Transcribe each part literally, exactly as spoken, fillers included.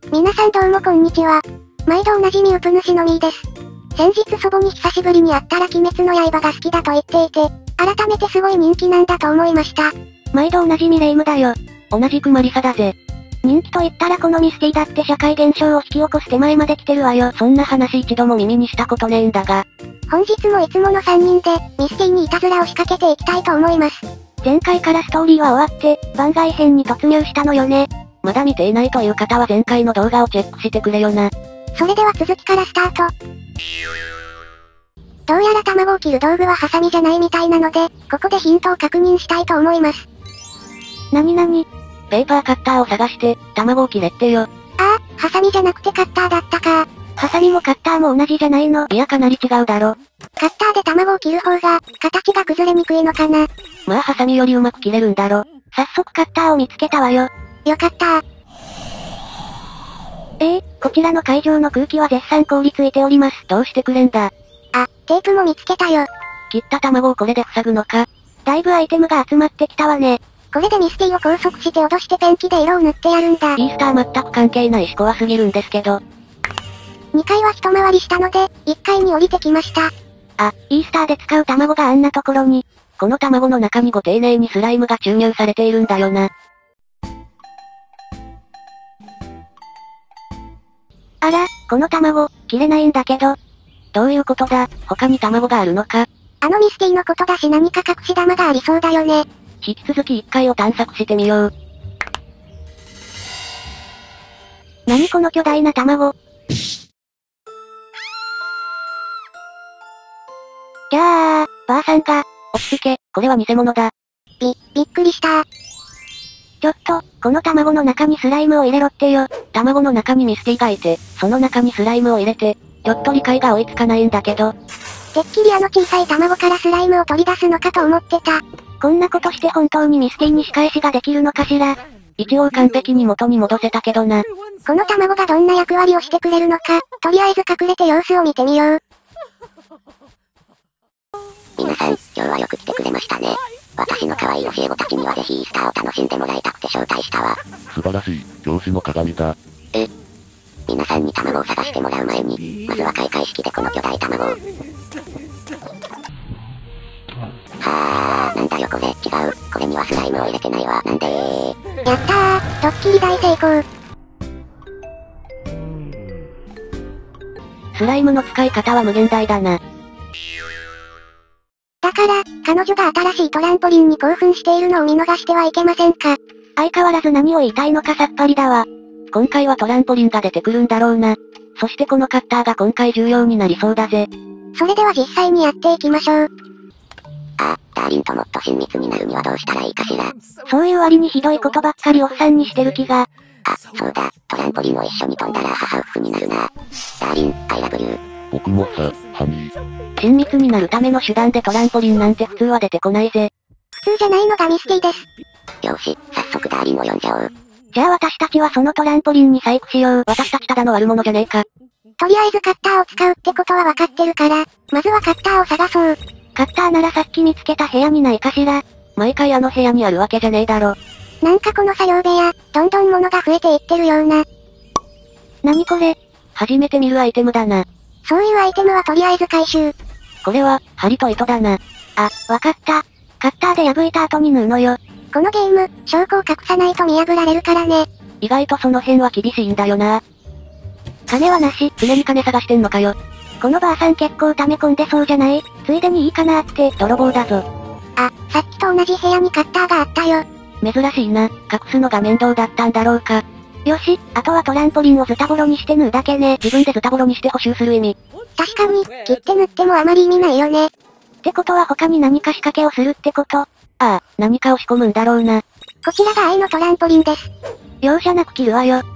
皆さんどうもこんにちは。毎度おなじみウプ主のみーです。先日祖母に久しぶりに会ったら鬼滅の刃が好きだと言っていて、改めてすごい人気なんだと思いました。 毎度おなじみレイムだよ。同じくマリサだぜ。人気と言ったらこのミスティだって社会現象を引き起こす手前まで来てるわよ。そんな話一度も耳にしたことねえんだが。 本日もいつものさんにんで、ミスティにいたずらを仕掛けていきたいと思います。 前回からストーリーは終わって、番外編に突入したのよね。まだ見ていないという方は前回の動画をチェックしてくれよな。 それでは続きからスタート。どうやら卵を切る道具はハサミじゃないみたいなので、ここでヒントを確認したいと思います。 なになに？ペーパーカッターを探して、卵を切れってよ。 ああ、ハサミじゃなくてカッターだったか。 ハサミもカッターも同じじゃないの？いやかなり違うだろ。 カッターで卵を切る方が、形が崩れにくいのかな。 まあハサミよりうまく切れるんだろ。早速カッターを見つけたわよ。 よかったー。 えー、こちらの会場の空気は絶賛凍りついております。どうしてくれんだ。 あ、テープも見つけたよ。 切った卵をこれで塞ぐのか。だいぶアイテムが集まってきたわね。 これでミスティを拘束して脅してペンキで色を塗ってやるんだ。 イースター全く関係ないし怖すぎるんですけど。 にかいは一回りしたので、いっかいに降りてきました。 あ、イースターで使う卵があんなところに。この卵の中にご丁寧にスライムが注入されているんだよな。あら、この卵、切れないんだけど。どういうことだ、他に卵があるのか。 あのミスティのことだし何か隠し玉がありそうだよね。 引き続きいっかいを探索してみよう。何この巨大な卵。じゃあ、ばあさんが、落ち着け、これは偽物だ。 び、びっくりした。 ちょっと、この卵の中にスライムを入れろってよ。卵の中にミスティがいて、その中にスライムを入れて、ちょっと理解が追いつかないんだけど。 てっきりあの小さい卵からスライムを取り出すのかと思ってた。 こんなことして本当にミスティに仕返しができるのかしら。一応完璧に元に戻せたけどな。 この卵がどんな役割をしてくれるのか、とりあえず隠れて様子を見てみよう。 皆さん、今日はよく来てくれましたね。私の可愛い教え子たちにはぜひイースターを楽しんでもらいたくて招待したわ。 素晴らしい、教師の鏡だ。 え皆さんに卵を探してもらう前に、まずは開会式でこの巨大卵を。はあ、なんだよこれ、違う。これにはスライムを入れてないわ。なんでー。 やったー、ドッキリ大成功。 スライムの使い方は無限大だな。 だから、彼女が新しいトランポリンに興奮しているのを見逃してはいけませんか。 相変わらず何を言いたいのかさっぱりだわ。今回はトランポリンが出てくるんだろうな。そしてこのカッターが今回重要になりそうだぜ。 それでは実際にやっていきましょう。 あ、ダーリンともっと親密になるにはどうしたらいいかしら。 そういう割にひどいことばっかりおっさんにしてる気が。 あ、そうだ、トランポリンを一緒に飛んだら母ウッフになるな。ダーリン、アイラブユー。 僕もさ、ハニー。 親密になるための手段でトランポリンなんて普通は出てこないぜ。 普通じゃないのがミスティです。 よし、早速ダーリンを呼んじゃおう。 じゃあ私たちはそのトランポリンに細工しよう。私たちただの悪者じゃねえか。 とりあえずカッターを使うってことは分かってるから、まずはカッターを探そう。 カッターならさっき見つけた部屋にないかしら。毎回あの部屋にあるわけじゃねえだろ。 なんかこの作業部屋、どんどん物が増えていってるような。 なにこれ？初めて見るアイテムだな。 そういうアイテムはとりあえず回収。 これは、針と糸だな。あ、わかった。カッターで破いた後に縫うのよ。 このゲーム、証拠を隠さないと見破られるからね。 意外とその辺は厳しいんだよな。金はなし、常に金探してんのかよ。このばあさん結構溜め込んでそうじゃない？ついでにいいかなって、泥棒だぞ。 あ、さっきと同じ部屋にカッターがあったよ。 珍しいな、隠すのが面倒だったんだろうか。よし、あとはトランポリンをズタボロにして縫うだけね。自分でズタボロにして補修する意味。 確かに、切って縫ってもあまり意味ないよね。 ってことは他に何か仕掛けをするってこと？ああ、何かを仕込むんだろうな。 こちらが愛のトランポリンです。 容赦なく切るわよ。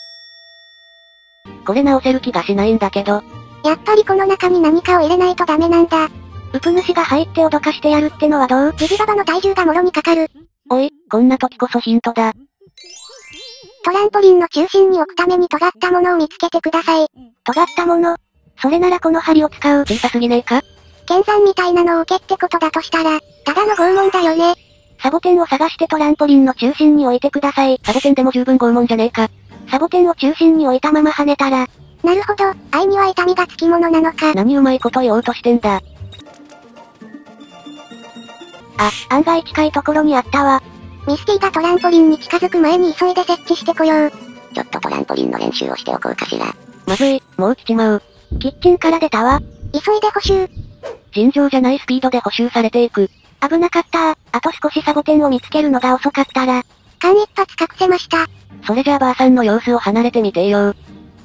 これ直せる気がしないんだけど。 やっぱりこの中に何かを入れないとダメなんだ。 ウプ主が入って脅かしてやるってのはどう？ ジジババの体重がもろにかかる。 おい、こんな時こそヒントだ。 トランポリンの中心に置くために尖ったものを見つけてください。 尖ったもの？それならこの針を使う。小さすぎねえか？ 剣山みたいなのを受けってことだとしたら、ただの拷問だよね。 サボテンを探してトランポリンの中心に置いてください。サボテンでも十分拷問じゃねえか。 サボテンを中心に置いたまま跳ねたら。 なるほど、愛には痛みがつきものなのか。 何うまいこと言おうとしてんだ。あ、案外近いところにあったわ。 ミスティがトランポリンに近づく前に急いで設置してこよう。 ちょっとトランポリンの練習をしておこうかしら。 まずい、もう来ちまう。キッチンから出たわ。 急いで補修。 尋常じゃないスピードで補修されていく。危なかったー。あと少しサボテンを見つけるのが遅かったら。 間一髪隠せました。 それじゃあばあさんの様子を離れてみてよ。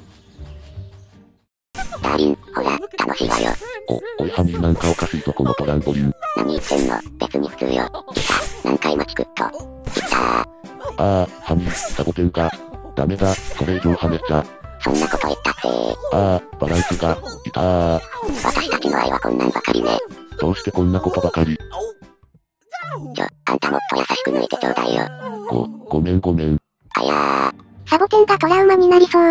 ダーリン、ほら、楽しいわよ。 お、おいハニーなんかおかしいぞこのトランポリン。 何言ってんの、別に普通よ。いた、何回もチクッと。いたー。 ああ、ハニー、サボテンが。ダメだ、それ以上跳ねちゃ。 そんなこと言ったってー。 ああ、バランスが、いたー。 私たちの愛はこんなんばかりね。 どうしてこんなことばかり。 ちょ、あんたもっと優しく抜いてちょうだいよ。 ご、ごめんごめん。 あやー。サボテンがトラウマになりそう。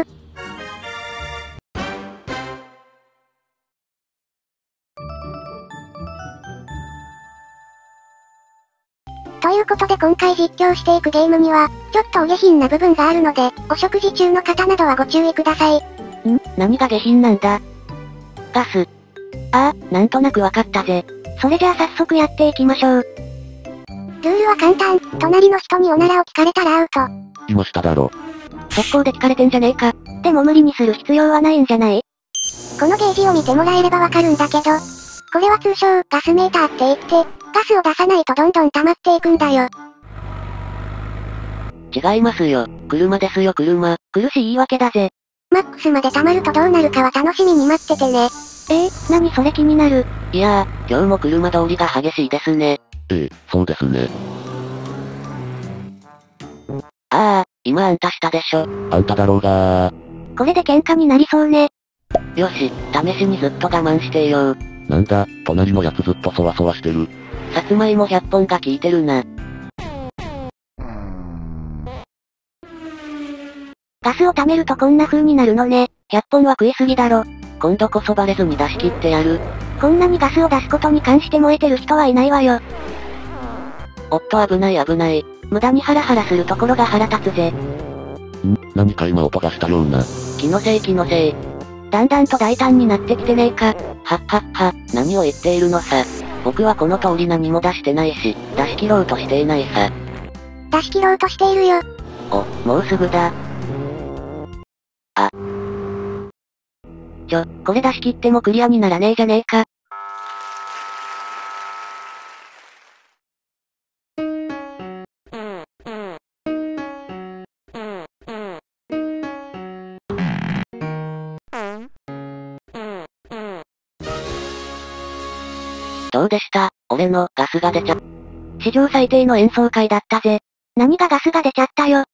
ということで今回実況していくゲームには、ちょっとお下品な部分があるので、お食事中の方などはご注意ください。 ん？何が下品なんだ？ガス。ああ、なんとなくわかったぜ。それじゃあ早速やっていきましょう。 ルールは簡単、隣の人におならを聞かれたらアウト。 今しただろ。 速攻で聞かれてんじゃねえか。でも無理にする必要はないんじゃない？ このゲージを見てもらえればわかるんだけど、これは通称、ガスメーターって言って、ガスを出さないとどんどん溜まっていくんだよ。 違いますよ。車ですよ車。苦しい言い訳だぜ。 マックスまで溜まるとどうなるかは楽しみに待っててね。 えー、何それ気になる。いやー、今日も車通りが激しいですね。 ええ、そうですね。 ああ、今あんたしたでしょ。 あんただろうがー。 これで喧嘩になりそうね。よし、試しにずっと我慢してよー。 なんだ、隣のやつずっとそわそわしてる。 さつまいもひゃっぽんが効いてるな。ガスを貯めるとこんな風になるのね。ひゃっぽんは食いすぎだろ。今度こそバレずに出し切ってやる。こんなにガスを出すことに関して燃えてる人はいないわよ。おっと危ない危ない。無駄にハラハラするところが腹立つぜ。 ん？何か今音がしたような。 気のせい気のせい。だんだんと大胆になってきてねえか。はっはっは、何を言っているのさ。僕はこの通り何も出してないし、出し切ろうとしていないさ。 出し切ろうとしているよ。 お、もうすぐだ。あ。ちょ、これ出し切ってもクリアにならねえじゃねえか。どうでした？俺のガスが出ちゃ。史上最低の演奏会だったぜ。何がガスが出ちゃったよ。